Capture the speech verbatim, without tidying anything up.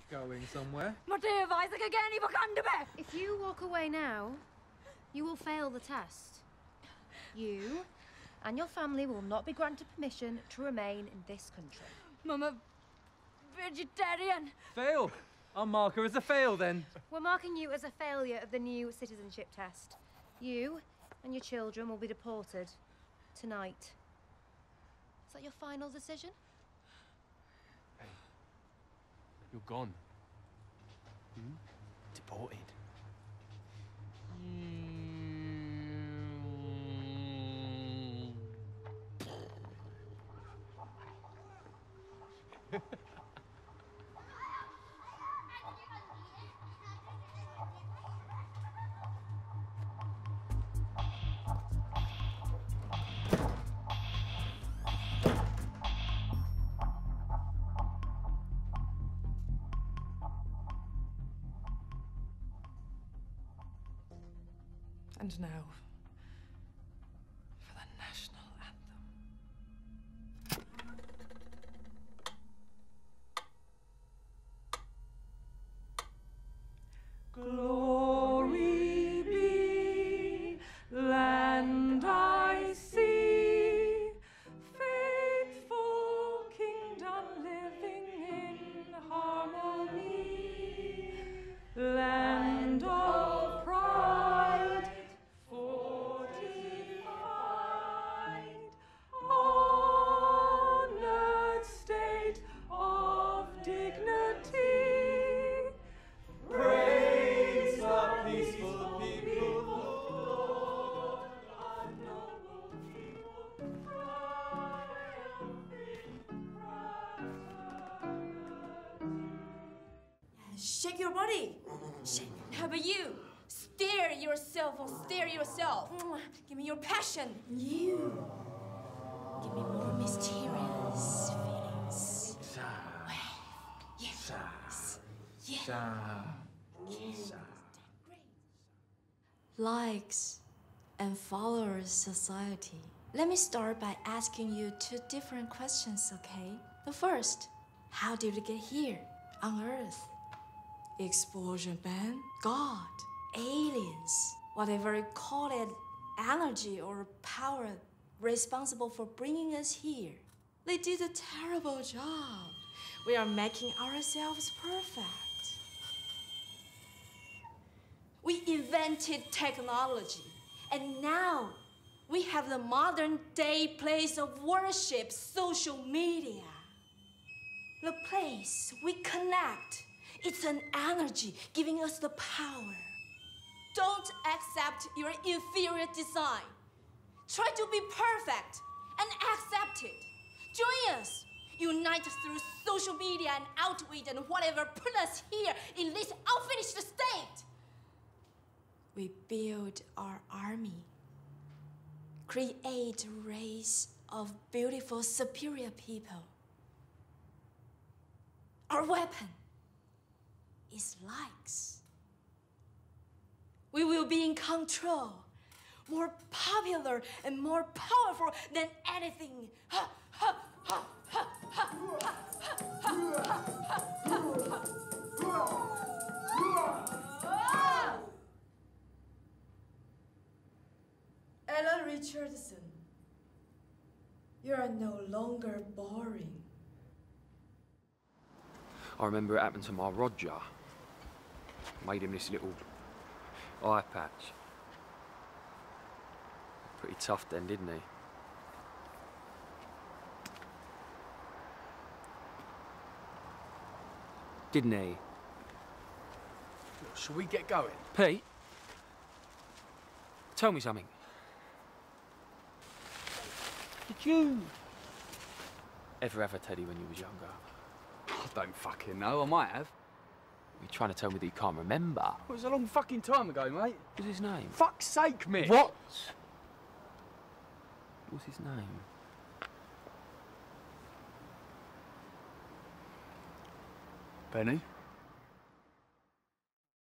going somewhere. My dear Isaac again, he under me. If you walk away now, you will fail the test. You and your family will not be granted permission to remain in this country. I'm a vegetarian. Fail. I'll mark her as a fail then. We're marking you as a failure of the new citizenship test. You and your children will be deported tonight. Is that your final decision? Hey, you're gone. Hmm? Deported. And now, for the national anthem. Glory be, land I see, faithful kingdom living in harmony, land of pride, fortified, honored state of dignity. Praise the peaceful people, Lord, a noble people, triumphing prosperity. Shake your body. Shake. How about you? Stare yourself or stare yourself. Give me your passion. You. Give me more mysterious feelings. Yes. Yes. Yes. Likes and followers society. Let me start by asking you two different questions, okay? The first, how did we get here on Earth? Explosion ban, God, aliens, whatever you call it, energy or power responsible for bringing us here. They did a terrible job. We are making ourselves perfect. We invented technology, and now we have the modern day place of worship, social media. The place we connect, it's an energy giving us the power. Don't accept your inferior design. Try to be perfect and accept it. Join us. Unite through social media and outwit and whatever put us here in this unfinished state. We build our army. Create a race of beautiful, superior people. Our weapon is likes. We will be in control, more popular and more powerful than anything. Ha, ha, ha, ha, ha, ha, ha, ha, ha. Ella Richardson, you are no longer boring. I remember it happened to my Roger. Made him this little eye patch. Pretty tough then, didn't he? Didn't he? Shall we get going? Pete? Tell me something. Did you ever have a teddy when you was younger? I don't fucking know. I might have. You're trying to tell me that you can't remember? It was a long fucking time ago, mate. What's his name? Fuck's sake, Mick. What? What's his name? Benny.